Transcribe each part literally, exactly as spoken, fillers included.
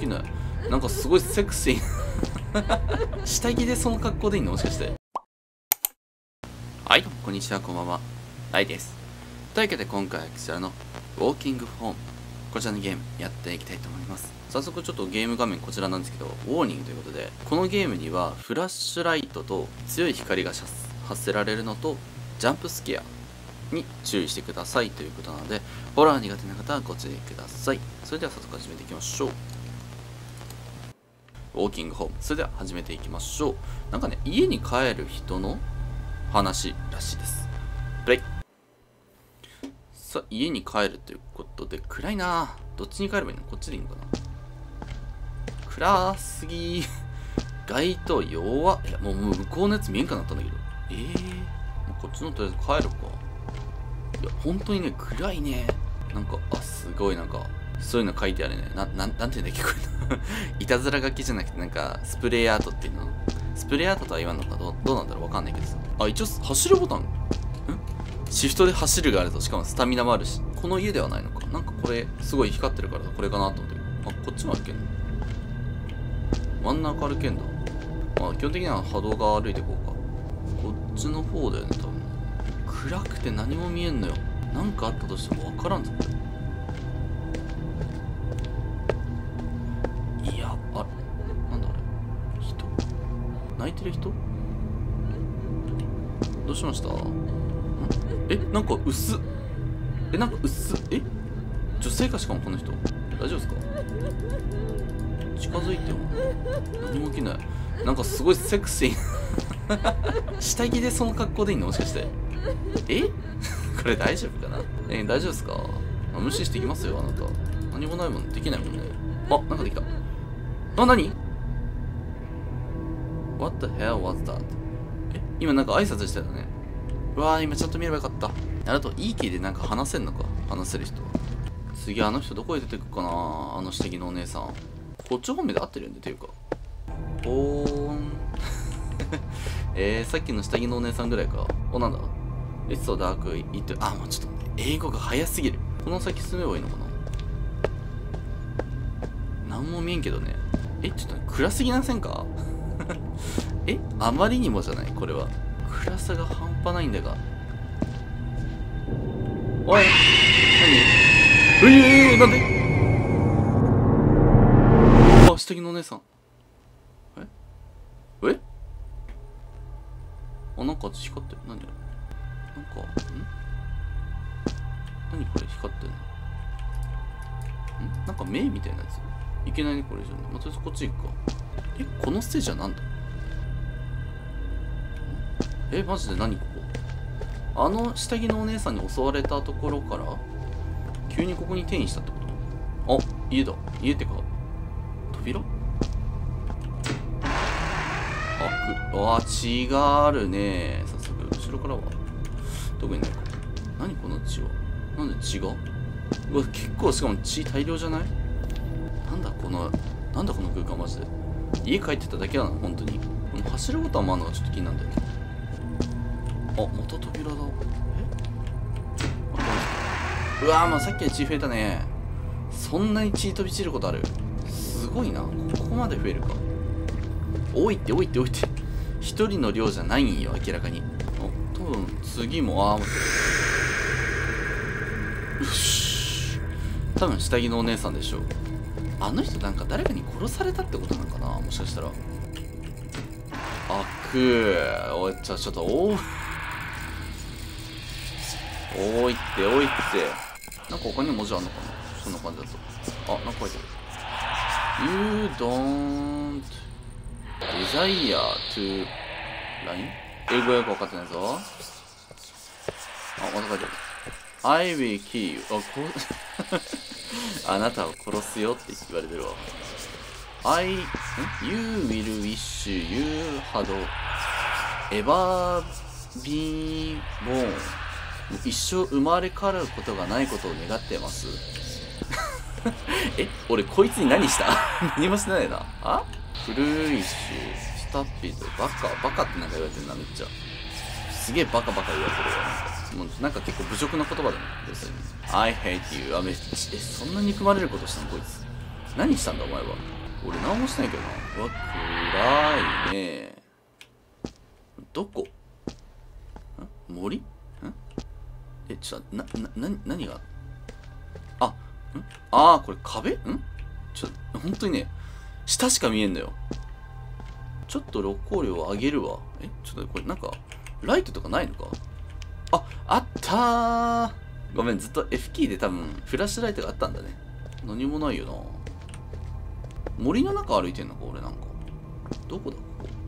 起きない。なんかすごいセクシー下着でその格好でいいのもしかして。はい、こんにちは、こんばんは。ライです。というわけで今回はこちらのウォーキングホーム、こちらのゲームやっていきたいと思います。早速ちょっとゲーム画面こちらなんですけど、ウォーニングということで、このゲームにはフラッシュライトと強い光が発せられるのとジャンプスケアに注意してくださいということなので、ホラー苦手な方はご注意ください。それでは早速始めていきましょう。ウォーキングホーム、それでは始めていきましょう。なんかね、家に帰る人の話らしいです。プレイ。さあ、家に帰るということで、暗いなぁ。どっちに帰ればいいの？こっちでいいのかな？暗すぎー。街灯弱っ。いや、もう向こうのやつ見えんかなったんだけど。ええー。もうこっちのとりあえず帰るか。いや、本当にね、暗いね。なんか、あ、すごいなんか、そういうの書いてあるね。な、なん、なんていうんだっけ、これ。いたずら書きじゃなくて、なんか、スプレーアートっていうの。スプレーアートとは言わんのかどう、どうなんだろうわかんないけどさ。あ、一応、走るボタン。んシフトで走るがあると、しかもスタミナもあるし。この家ではないのか。なんかこれ、すごい光ってるから、これかなと思って。あ、こっちもあるけんの。真ん中歩けんだ。まあ、基本的には波動が歩いていこうか。こっちの方だよね、多分。暗くて何も見えんのよ。なんかあったとしてもわからんぞ。いや、あれなんだあれ人泣いてる人どうしました？んえ、なんか薄っ。え、なんか薄っ。え女性かしかもこの人。大丈夫ですか？近づいても何も起きない。なんかすごいセクシー下着でその格好でいいのもしかして。えこれ大丈夫かな？えー、大丈夫ですか？あ、無視していきますよ、あなた。何もないもん、できないもんね。あ、なんかできた。あ、何？ What the hell was that? え、今なんか挨拶してたね。うわー、今ちゃんと見ればよかった。あと、いいキーでなんか話せんのか？話せる人は。次、あの人どこへ出てくかな？あの下着のお姉さん。こっち方面で合ってるよね、っていうか。おーん。えー、さっきの下着のお姉さんぐらいか。お、なんだ？ It's so dark, it... あ、もうちょっと待って。英語が早すぎる。この先進めばいいのかな？なんも見えんけどね。え、ちょっと暗すぎませんか？え、あまりにもじゃないこれは。暗さが半端ないんだが。おい、何？ええー、なんで？あ、下着のお姉さん。ええあ、なんか光ってる。何？なんか、ん何これ光ってんの？んなんか目みたいなやついけないね、これ以上ね。まあ、とりあえずこっち行くか。え、このステージはなんだ？え、マジで何ここ？あの下着のお姉さんに襲われたところから、急にここに転移したってこと？あ、家だ。家ってか、扉？あ、く、あ、血があるね。早速、後ろからは特にないか。何この血は？なんで血が？うわ、結構しかも血大量じゃない？なんだこの、なんだこの空間マジで。家帰ってただけだな、本当に。この走るボタンもあるのがちょっと気になるんだよね。あ、また扉だ。え？うわー、まあさっきは血増えたね。そんなに血飛び散ることある？すごいな。ここまで増えるか。多いって多いって多いって。一人の量じゃないんよ、明らかに。あ、多分次も、あー、待って。うっし。多分下着のお姉さんでしょう。あの人なんか誰かに殺されたってことなのかな、もしかしたら。あくー。おい、ちょ、ちょっと、おー。おいって、おいって。なんか他に文字あんのかな、そんな感じだと。あ、なんか書いてる。You don't desire to ライン？ 英語よくわかってないぞ。あ、また書いてる。I will kill you. あ、こあなたを殺すよって言われてるわ。I, you will wish you had ever been born. 一生生まれ変わることがないことを願ってますえ、俺こいつに何した何もしてないな。あ？フルーイッシュ、スタッピッド、バカ、バカってなんか言われてるな、めっちゃ。すげえバカバカ言われてるわ。なんか、もうなんか結構侮辱な言葉だね。要するに。I hate you. あ、めっちゃ、え、そんな憎まれることしたのこいつ。 何したんだお前は。俺何もしてないけどな。うわ、暗いね。どこ？ん森？んえ、ちょっと、な、な、な、何があ、んあー、これ壁？んちょっと、ほんとにね、下しか見えんのよ。ちょっと録光量上げるわ。え、ちょっとこれなんか、ライトとかないのか？あ、あったー。ごめん、ずっと F キーで多分、フラッシュライトがあったんだね。何もないよな。森の中歩いてんのか、俺なんか。どこだこ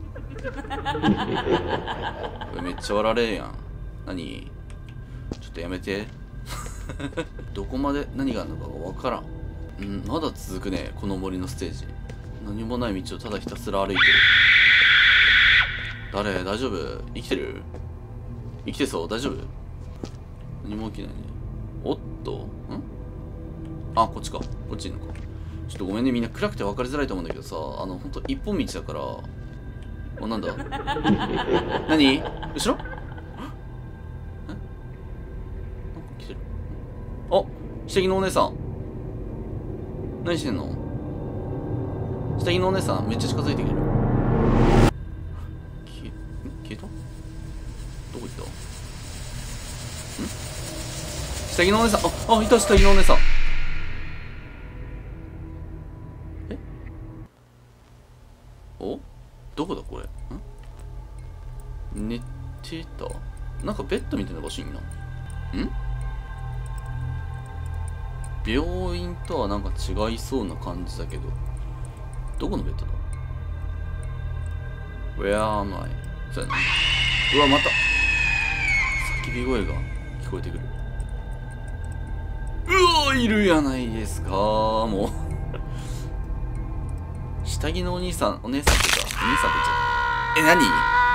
こめっちゃ笑われるやん。何？ちょっとやめて。どこまで何があるのかがわからん。うん、まだ続くね、この森のステージ。何もない道をただひたすら歩いてる。誰？大丈夫？生きてる？生きてそう？大丈夫？何も起きないね。おっと？ん？あ、こっちか。こっちいいのか。ちょっとごめんね、みんな暗くて分かりづらいと思うんだけどさ、あの、ほんと一本道だから。あ、なんだ？何？後ろ？え？なんか来てる。あ、下着のお姉さん。何してんの？下着のお姉さんめっちゃ近づいてくる。消え、消えた？どこ行った？ん？下着のお姉さん、あ、あ、いた、下着のお姉さん。え？お？どこだこれ？ん？寝てた？なんかベッドみたいな場所にいんな。ん？病院とはなんか違いそうな感じだけど。どこのベッドだ？ Where am I? そうやな。うわ、また叫び声が聞こえてくる。うわ、いるやないですか。もう下着のお兄さん、お姉さんっていうか、お兄さんって言っちゃった。え、何？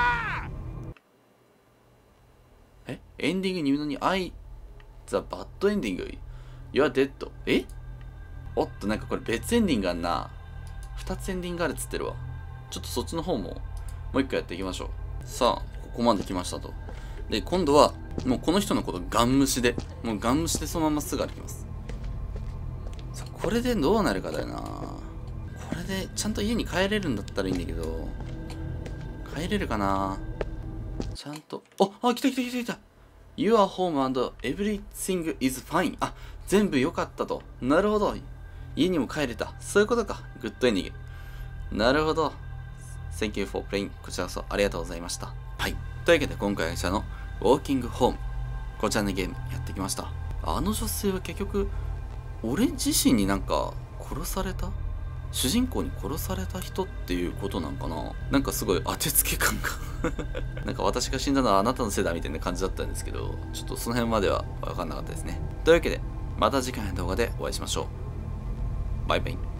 え、エンディングに言うのに I the bad ending You are dead. え？おっと、なんかこれ別エンディングあんな。二つエンディングあるっつってるわ。ちょっとそっちの方ももう一回やっていきましょう。さあ、ここまで来ましたと。で、今度はもうこの人のことガン無視で、もうガン無視でそのまますぐ歩きます。さあ、これでどうなるかだよな。これでちゃんと家に帰れるんだったらいいんだけど、帰れるかな。ちゃんと、あ、あ、来た来た来た来た。You are home and everything is fine. あ、全部良かったと。なるほど。家にも帰れた。そういうことか。グッドエンディング。なるほど。Thank you for playing. こちらこそありがとうございました。はい。というわけで今回はこちらの Walking Home。こちらのゲームやってきました。あの女性は結局、俺自身になんか殺された？主人公に殺された人っていうことなんかな。なんかすごい当てつけ感がなんか私が死んだのはあなたのせいだみたいな感じだったんですけど、ちょっとその辺までは分かんなかったですね。というわけで、また次回の動画でお会いしましょう。バイバイ。